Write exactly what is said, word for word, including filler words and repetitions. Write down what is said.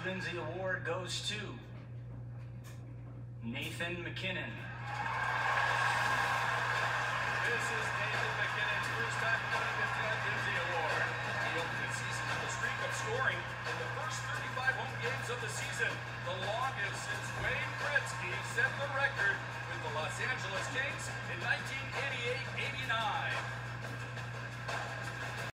Lindsay Award goes to Nathan MacKinnon. This is Nathan MacKinnon's first time winning the Ted Lindsay Award. He opened the season with a streak of scoring in the first thirty-five home games of the season, the longest since Wayne Gretzky set the record with the Los Angeles Kings in nineteen eighty-eight eighty-nine.